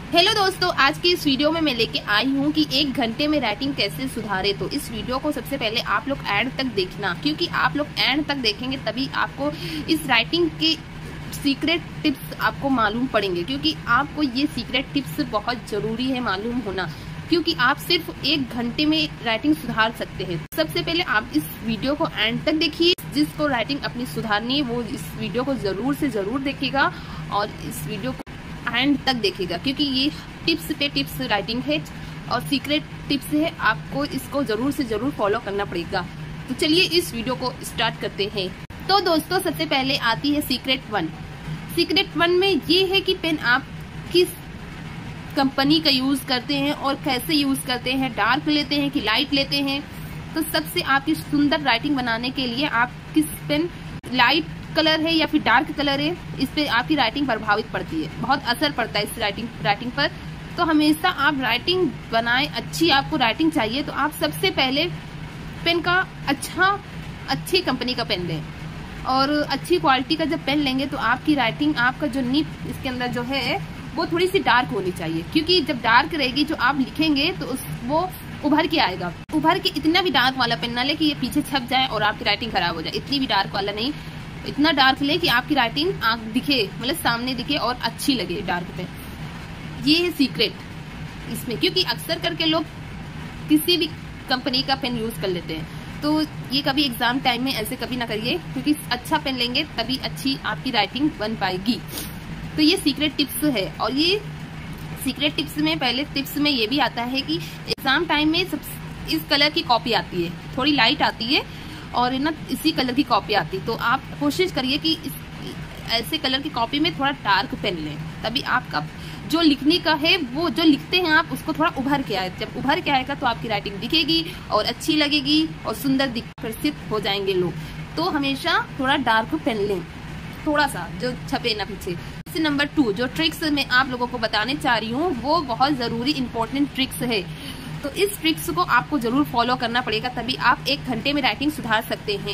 Hello दोस्तों, आज की इस वीडियो में मैं लेके आई हूँ कि 1 घंटे में राइटिंग कैसे सुधारे। तो इस वीडियो को सबसे पहले आप लोग एंड तक देखना, क्योंकि आप लोग एंड तक देखेंगे तभी आपको इस राइटिंग के सीक्रेट टिप्स आपको मालूम पड़ेंगे। क्योंकि आपको ये सीक्रेट टिप्स बहुत जरूरी है मालूम होना, क्योंकि आप सिर्फ 1 घंटे में राइटिंग सुधार सकते हैं। सबसे पहले आप इस वीडियो को एंड तक देखिए। जिसको राइटिंग अपनी सुधारनी है वो इस वीडियो को जरूर से जरूर देखेगा और इस वीडियो को एंड तक देखेगा, क्योंकि ये टिप्स पे टिप्स राइटिंग है और सीक्रेट टिप्स है। आपको इसको जरूर से जरूर फॉलो करना पड़ेगा। तो चलिए इस वीडियो को स्टार्ट करते हैं। तो दोस्तों, सबसे पहले आती है सीक्रेट 1। सीक्रेट 1 में ये है कि पेन आप किस कंपनी का यूज करते हैं और कैसे यूज करते हैं, डार्क लेते हैं कि लाइट लेते हैं। तो सबसे आपकी सुंदर राइटिंग बनाने के लिए आप किस पेन, लाइट कलर है या फिर डार्क कलर है, इस पे आपकी राइटिंग प्रभावित पड़ती है, बहुत असर पड़ता है इस राइटिंग पर। तो हमेशा आप राइटिंग बनाएं, अच्छी आपको राइटिंग चाहिए तो आप सबसे पहले पेन का अच्छी कंपनी का पेन लें और अच्छी क्वालिटी का जब पेन लेंगे तो आपकी राइटिंग, आपका जो निब इसके अंदर जो है वो थोड़ी सी डार्क होनी चाहिए। क्योंकि जब डार्क रहेगी जो आप लिखेंगे तो वो उभर के आएगा। उभर के इतना भी डार्क वाला पेन ना ले कि ये पीछे छप जाए और आपकी राइटिंग खराब हो जाए, इतनी भी डार्क वाला नहीं। इतना डार्क ले कि आपकी राइटिंग आंख दिखे, मतलब सामने दिखे और अच्छी लगे डार्क पे। ये है सीक्रेट इसमें, क्योंकि अक्सर करके लोग किसी भी कंपनी का पेन यूज कर लेते हैं। तो ये कभी एग्जाम टाइम में ऐसे कभी ना करिए, क्योंकि अच्छा पेन लेंगे तभी अच्छी आपकी राइटिंग बन पाएगी। तो ये सीक्रेट टिप्स है। और ये सीक्रेट टिप्स में पहले टिप्स में ये भी आता है कि एग्जाम टाइम में इस कलर की कॉपी आती है, थोड़ी लाइट आती है और ना इसी कलर की कॉपी आती। तो आप कोशिश करिए कि ऐसे कलर की कॉपी में थोड़ा डार्क पेन लें, तभी आपका जो लिखने का है वो जो लिखते हैं आप उसको थोड़ा उभर के आए। जब उभर के आएगा तो आपकी राइटिंग दिखेगी और अच्छी लगेगी और सुंदर आकर्षित हो जाएंगे लोग। तो हमेशा थोड़ा डार्क पेन लें, थोड़ा सा जो छपे ना पीछे। नंबर 2 जो ट्रिक्स मैं आप लोगों को बताने चाह रही हूँ वो बहुत जरूरी इंपॉर्टेंट ट्रिक्स है। तो इस ट्रिक्स को आपको जरूर फॉलो करना पड़ेगा, तभी आप 1 घंटे में राइटिंग सुधार सकते हैं।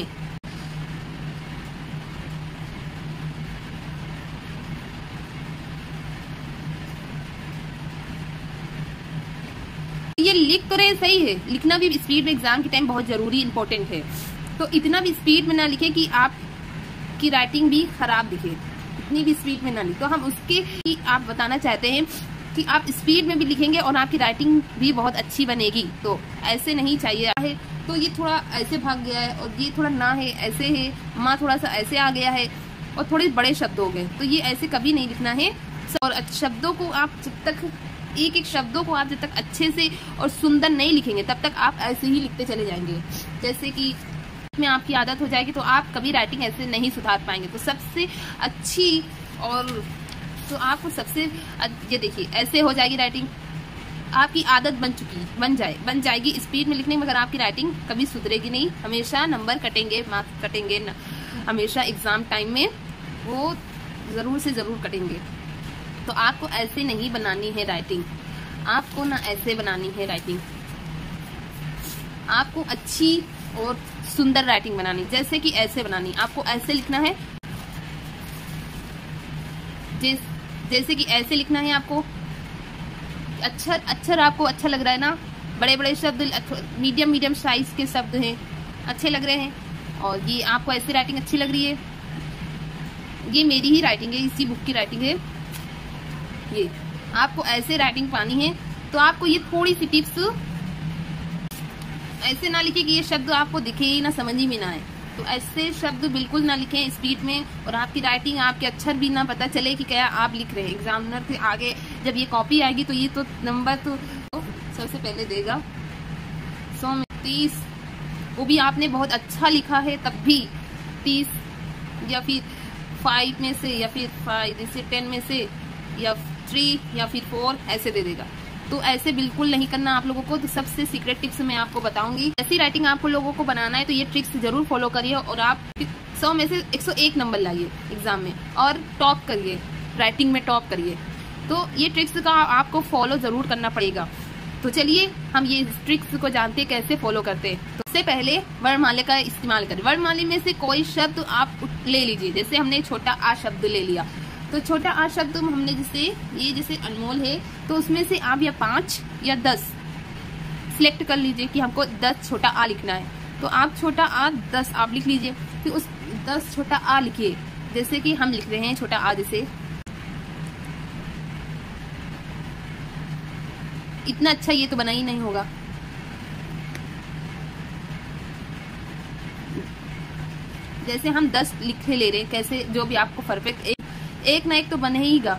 ये लिख तो रहे सही है, लिखना भी स्पीड में एग्जाम के टाइम बहुत जरूरी इंपॉर्टेंट है। तो इतना भी स्पीड में ना लिखे कि आपकी राइटिंग भी खराब दिखे, इतनी भी स्पीड में ना लिखे। तो हम उसके ही आप बताना चाहते हैं कि आप स्पीड में भी लिखेंगे और आपकी राइटिंग भी बहुत अच्छी बनेगी। तो ऐसे नहीं चाहिए है। तो ये थोड़ा ऐसे भाग गया है और ये थोड़ा ना है, ऐसे है, माँ थोड़ा सा ऐसे आ गया है और थोड़े बड़े शब्द हो गए। तो ये ऐसे कभी नहीं लिखना है। और शब्दों को आप जब तक एक शब्दों को आप जब तक अच्छे से और सुंदर नहीं लिखेंगे तब तक आप ऐसे ही लिखते चले जाएंगे। जैसे कि में आपकी आदत हो जाएगी तो आप कभी राइटिंग ऐसे नहीं सुधार पाएंगे। तो सबसे अच्छी और तो आपको ये देखिए ऐसे हो जाएगी राइटिंग, आपकी आदत बन जाएगी स्पीड में लिखने में, मगर आपकी राइटिंग कभी सुधरेगी नहीं। हमेशा नंबर कटेंगे, मार्क्स कटेंगे हमेशा एग्जाम टाइम में, वो जरूर से जरूर कटेंगे। तो आपको ऐसे नहीं बनानी है राइटिंग, आपको ना ऐसे बनानी है राइटिंग, आपको अच्छी और सुंदर राइटिंग बनानी। जैसे कि ऐसे बनानी, आपको ऐसे लिखना है, जैसे कि ऐसे लिखना है आपको। अक्षर आपको अच्छा लग रहा है ना, बड़े बड़े शब्द, मीडियम साइज के शब्द हैं, अच्छे लग रहे हैं और ये आपको ऐसे राइटिंग अच्छी लग रही है। ये मेरी ही राइटिंग है, इसी बुक की राइटिंग है। ये आपको ऐसे राइटिंग पानी है तो आपको ये थोड़ी सी टिप्स, ऐसे ना लिखे कि ये शब्द आपको दिखे ही ना, समझ ही में ना आए। तो ऐसे शब्द बिल्कुल ना लिखें स्पीड में, और आपकी राइटिंग, आपके अक्षर भी ना पता चले कि क्या आप लिख रहे हैं। एग्जामिनर के आगे जब ये कॉपी आएगी तो ये तो नंबर तो सबसे पहले देगा 100 में 30, वो भी आपने बहुत अच्छा लिखा है तब भी 30 या फिर 5 में से या फिर 5 जैसे 10 में से या 3 या फिर 4 ऐसे दे देगा। तो ऐसे बिल्कुल नहीं करना आप लोगों को। तो सबसे सीक्रेट टिप्स मैं आपको बताऊंगी। ऐसी राइटिंग आपको लोगों को बनाना है तो ये ट्रिक्स जरूर फॉलो करिए और आप 100 में से 101 नंबर लाइए एग्जाम में और टॉप करिए, राइटिंग में टॉप करिए। तो ये ट्रिक्स का आपको फॉलो जरूर करना पड़ेगा। तो चलिए हम ये ट्रिक्स को जानते हैं कैसे फॉलो करते हैं। तो सबसे पहले वर्णमाला का इस्तेमाल करें। वर्णमाला में से कोई शब्द आप ले लीजिए, जैसे हमने छोटा आ शब्द ले लिया तो छोटा आ शब्द हमने जैसे अनमोल है, तो उसमें से आप या 5 या 10 सिलेक्ट कर लीजिए कि हमको 10 छोटा आ लिखना है। तो आप छोटा आ 10 आप लिख लीजिए, फिर उस 10 छोटा आ लिखिए। जैसे कि हम लिख रहे हैं छोटा आ, जैसे इतना अच्छा ये तो बना ही नहीं होगा। जैसे हम 10 लिखे ले रहे हैं, कैसे जो भी आपको परफेक्ट एक ना एक तो बनेगा।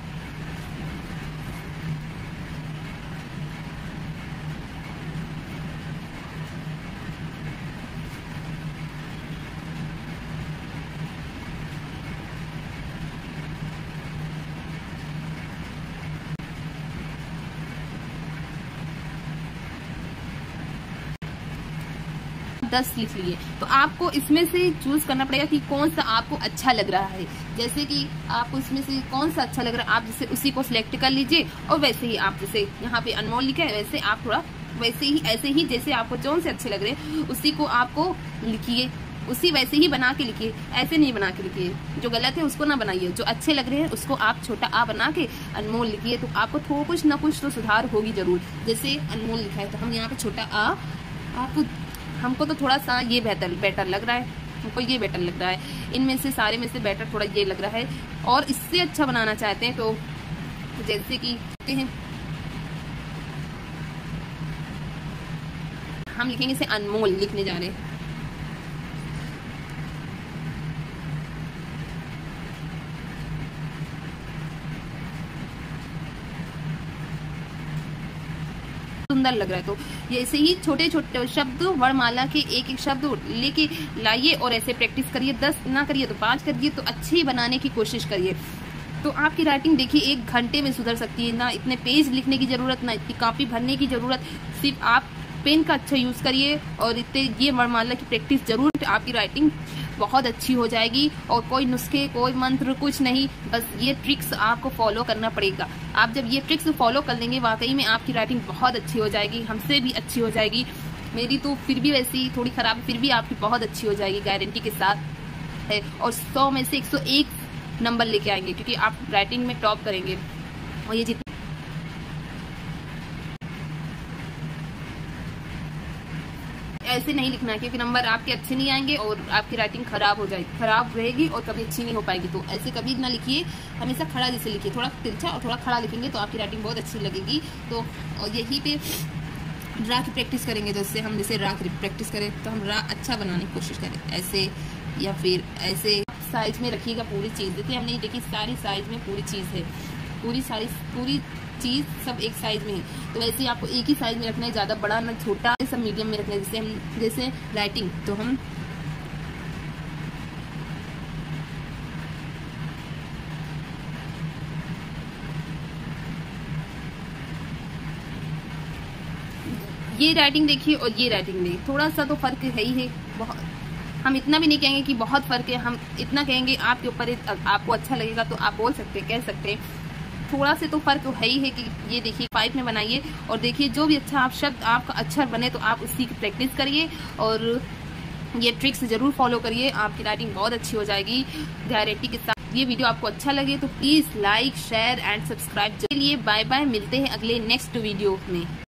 दस लिख लिए, तो आपको इसमें से चूज करना पड़ेगा कि कौन सा आपको अच्छा लग रहा है। जैसे कि आपको इसमें से कौन सा अच्छा लग रहा है, आप जैसे उसी को सिलेक्ट कर लीजिए। और वैसे ही आप जैसे यहाँ पे अनमोल लिखा है, वैसे आप थोड़ा वैसे ही ऐसे ही जैसे आपको कौन से अच्छे लग रहे हैं उसी को आपको लिखिए, उसी वैसे ही बना के लिखिए। ऐसे नहीं बना के लिखिए, जो गलत है उसको ना बनाइए, जो अच्छे लग रहे हैं उसको आप छोटा आ बना के अनमोल लिखिए। तो आपको थोड़ा कुछ ना कुछ तो सुधार होगी जरूर। जैसे अनमोल लिखा है तो हम यहाँ पे छोटा आ, आपको हमको तो थोड़ा सा ये बेटर लग रहा है, हमको ये बेटर लग रहा है, इनमें से सारे में से बेटर थोड़ा ये लग रहा है। और इससे अच्छा बनाना चाहते हैं तो जैसे कि हम लिखेंगे इसे अनमोल लिखने जा रहे हैं। सुंदर लग रहा है। तो ये ऐसे ही छोटे छोटे शब्द वर्णमाला के एक एक शब्द लेके लाइए और ऐसे प्रैक्टिस करिए। 10 ना करिए तो 5 करिए, तो अच्छी बनाने की कोशिश करिए। तो आपकी राइटिंग देखिए 1 घंटे में सुधर सकती है। ना इतने पेज लिखने की जरूरत, ना इतनी कॉपी भरने की जरूरत, सिर्फ आप पेन का अच्छा यूज करिए और इतने ये वर्णमाला की प्रैक्टिस जरूर, आपकी राइटिंग बहुत अच्छी हो जाएगी। और कोई नुस्खे, कोई मंत्र कुछ नहीं, बस ये ट्रिक्स आपको फॉलो करना पड़ेगा। आप जब ये ट्रिक्स फॉलो कर लेंगे वाकई में आपकी राइटिंग बहुत अच्छी हो जाएगी, हमसे भी अच्छी हो जाएगी। मेरी तो फिर भी वैसी थोड़ी खराब, फिर भी आपकी बहुत अच्छी हो जाएगी गारंटी के साथ है। और 100 में से 101 नंबर लेके आएंगे, क्योंकि आप राइटिंग में टॉप करेंगे। और ये ऐसे नहीं लिखना है, क्योंकि नंबर आपके अच्छे नहीं आएंगे और आपकी राइटिंग खराब हो जाएगी, खराब रहेगी और कभी अच्छी नहीं हो पाएगी। तो ऐसे कभी ना लिखिए, हमेशा खड़ा जैसे लिखिए, थोड़ा तिरछा और थोड़ा खड़ा लिखेंगे तो आपकी राइटिंग बहुत अच्छी लगेगी। तो यहीं पे रा की प्रैक्टिस करेंगे, तो इससे हम जैसे रा की प्रैक्टिस करें तो हम रा अच्छा बनाने की कोशिश करें, ऐसे या फिर ऐसे साइज में रखिएगा पूरी चीज़। जैसे हमने देखी सारी साइज में पूरी चीज़ है, पूरी चीज़ सब एक साइज में है। तो वैसे आपको एक ही साइज में रखना है, ज़्यादा बड़ा ना छोटा, सब मीडियम में रखना है। जैसे राइटिंग, तो हम ये राइटिंग देखिए और ये राइटिंग देखिए, थोड़ा सा तो फर्क है ही है। बहुत, हम इतना भी नहीं कहेंगे कि बहुत फर्क है, हम इतना कहेंगे आपके ऊपर, आपको अच्छा लगेगा तो आप बोल सकते हैं, कह सकते हैं। थोड़ा से तो फर्क है ही है कि ये देखिए 5 में बनाइए और देखिए जो भी अच्छा आप शब्द आपका अच्छा बने तो आप उसी की प्रैक्टिस करिए और ये ट्रिक्स जरूर फॉलो करिए, आपकी राइटिंग बहुत अच्छी हो जाएगी गारंटी के साथ। ये वीडियो आपको अच्छा लगे तो please like, share and subscribe के लिए। बाय बाय, मिलते हैं अगले नेक्स्ट वीडियो में।